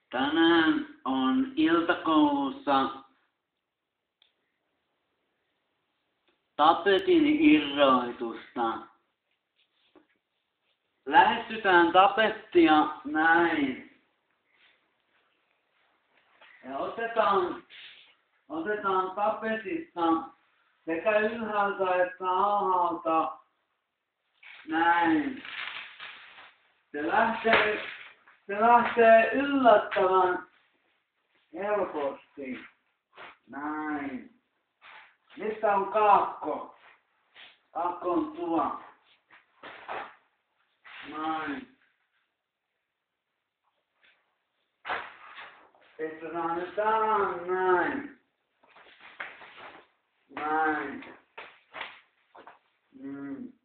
Tänään on iltakoulussa tapetin irroitusta. Lähestytään tapettia näin. Ja otetaan tapetista sekä ylhäältä että alhaalta näin. Se lähtee yllättävän helposti. Näin. Missä on kaakko? Kaakko on tuo. Näin. Pistetään nyt tähän näin. Näin.